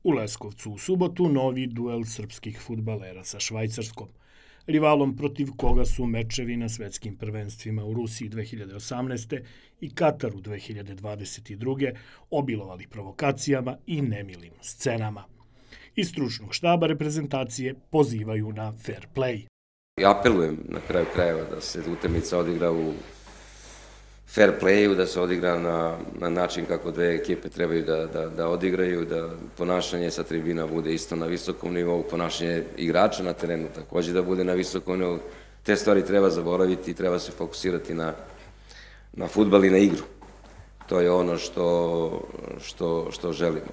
U Leskovcu u subotu novi duel srpskih fudbalera sa Švajcarskom, rivalom protiv koga su mečevi na svetskim prvenstvima u Rusiji 2018. i Kataru 2022. obilovali provokacijama i nemilim scenama. Iz stručnog štaba reprezentacije pozivaju na fair play. Apelujem na kraju krajeva da se utakmica odigra u fair playu, da se odigra na način kako dve ekipe trebaju da odigraju, da ponašanje sa tribina bude isto na visokom nivou, ponašanje igrača na terenu takođe da bude na visokom nivou. Te stvari treba zaboraviti i treba se fokusirati na fudbal i na igru. To je ono što želimo.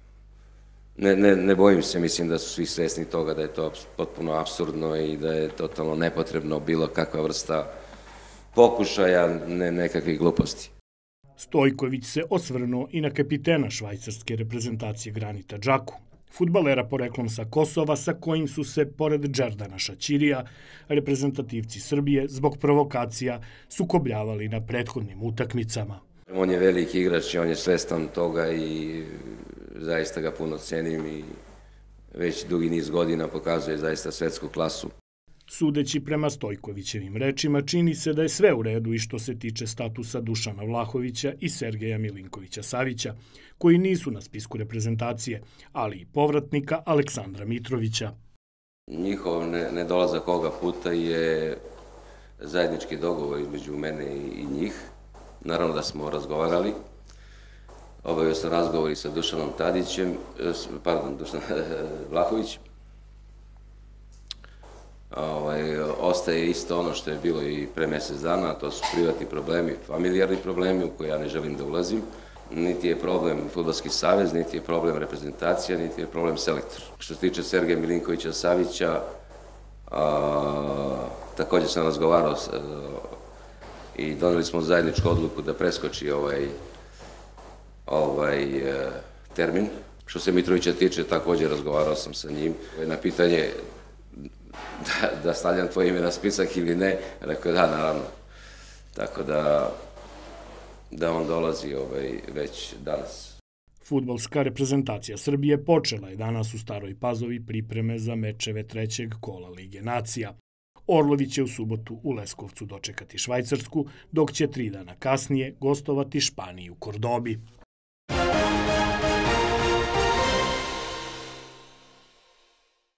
Ne bojim se, mislim da su svi svesni toga da je to potpuno apsurdno i da je totalno nepotrebno bilo kakva vrsta pokušaja, nekakvih gluposti. Stojković se osvrnuo i na kapitena švajcarske reprezentacije Granita Džaku, fudbalera poreklom sa Kosova sa kojim su se, pored Džerdana Šaćirija, reprezentativci Srbije zbog provokacija sukobljavali na prethodnim utakmicama. On je veliki igrač i on je svestan toga i zaista ga puno cenim i već dugi niz godina pokazuje zaista svetsku klasu. Sudeći prema Stojkovićevim rečima, čini se da je sve u redu i što se tiče statusa Dušana Vlahovića i Sergeja Milinkovića Savića, koji nisu na spisku reprezentacije, ali i povratnika Aleksandra Mitrovića. Njihov nedolazak ovoga puta je zajednički dogovor između mene i njih. Naravno da smo razgovarali. Obavio sam razgovor i sa Dušanom Vlahovićem. Ostaje isto ono što je bilo i pre mesec dana, a to su privatni problemi, familijarni problemi u koje ja ne želim da ulazim. Niti je problem Fudbalski savez, niti je problem reprezentacija, niti je problem selektor. Što se tiče Sergeja Milinkovića Savića, takođe sam razgovarao i doneli smo zajedničku odluku da preskoči termin. Što se Mitrovića tiče, takođe razgovarao sam sa njim. Na pitanje da stavljam tvoje ime na spisak ili ne, rekao je da, naravno. Tako da on dolazi već danas. Fudbalska reprezentacija Srbije počela je danas u Staroj Pazovi pripreme za mečeve trećeg kola Lige nacija. Orlovi će u subotu u Leskovcu dočekati Švajcarsku, dok će 3 dana kasnije gostovati Španiju u Kordobi.